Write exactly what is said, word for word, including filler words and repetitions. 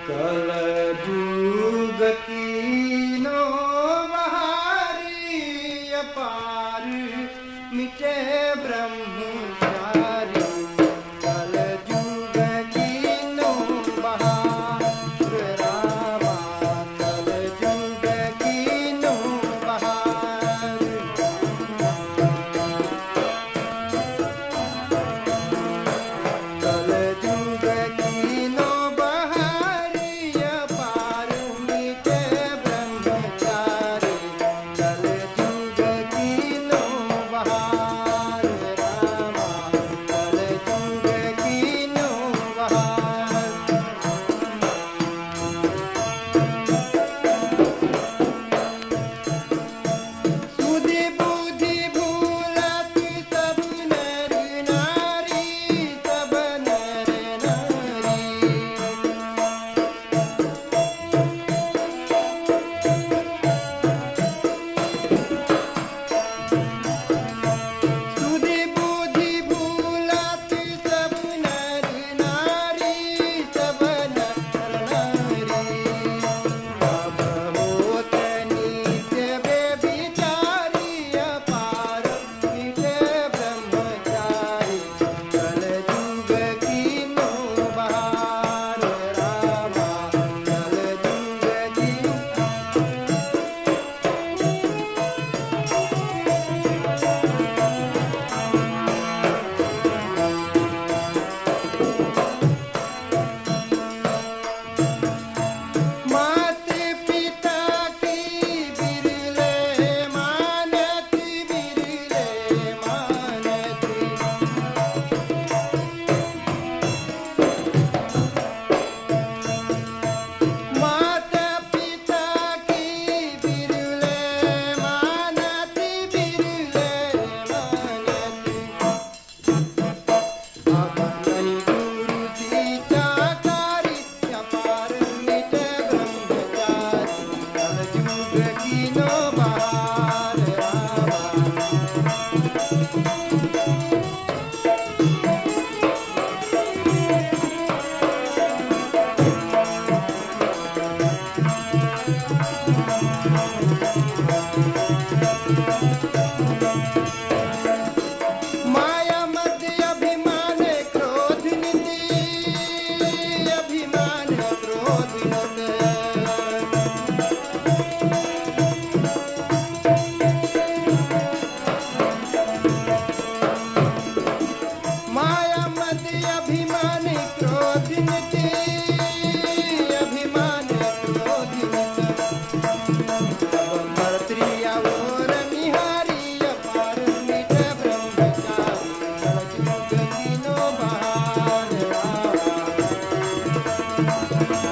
कल जुग कीनो बहारी अपार मिटे ब्रह्मचारी कल जुग कीनो बहार रामा कल जुग कीनो बहार कल जुग कीनो बहारी अपार मिटे ब्रह्मचारी कल जुग कीनो बहार रामा कल जुग कीनो बहार सुधि बुद्धि भूलत सब नर नारी सब नर नारी सुधि बुद्धि भूलत सब नर नारी सब नर नारी अब होत नित्य व्यभिचारी अपार मिटे ब्रह्मचारी कल जुग कीनो बहार रामा कल जुग कीनो मात पिता की बिरले मानती बिरले मानती माता पिता की बिरले मानती बिरले मानती अब नहीं गुरु सीताकारी अपार मिटे ब्रह्मचारी कल जुग कीनो बहार रामा माया मध्य अभिमान क्रोध नीति अभिमान क्रोध नीति माया मध्य अभिमान क्रोध नीति अभिमान क्रोध नीति अब भर्तृया और निहारी अपार मिटे ब्रह्मचारी कल जुग कीनो बहार रामा